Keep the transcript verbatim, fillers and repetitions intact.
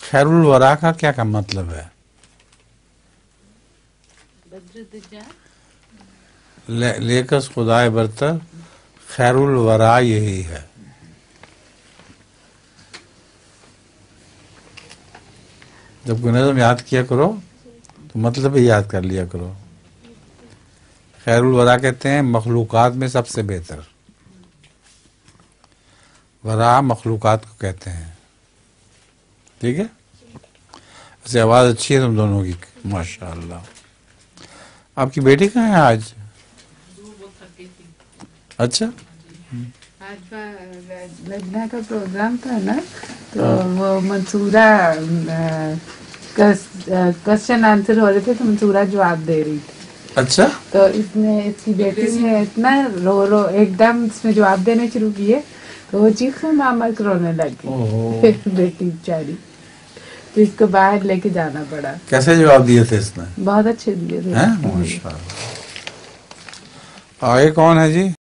خیر الورا کا کیا کا مطلب ہے؟ لیکس خدائے برتر خیر الورا یہی ہے. جب کوئی نظم یاد کیا کرو تو مطلب ہی یاد کر لیا کرو. خیر الورا کہتے ہیں مخلوقات میں سب سے بہتر. ورا مخلوقات کو کہتے ہیں. ٹھیک ہے. ویسے آواز اچھی ہے تم دونوں کی ماشاء اللہ. آپ کی بیٹی کہاں ہے آج؟ اچھا آج لجنہ کا پروگرام تھا نا تو وہ منصورہ کوشچن آنسر ہو رہے تھے تو منصورہ جواب دے رہی تھی. اچھا. تو اس نے اس کی بیٹی نے اتنا رو رو ایک دم اس نے جواب دینے شروع کیے تو وہ چیخ ماما رونے لگی بیٹی بیچاری. تو اس کو باہر لے کے جانا پڑا. کیسے جواب دیے تھے اس نے؟ بہت اچھے دیے تھے. ماشاء اللہ. آگے کون ہے جی؟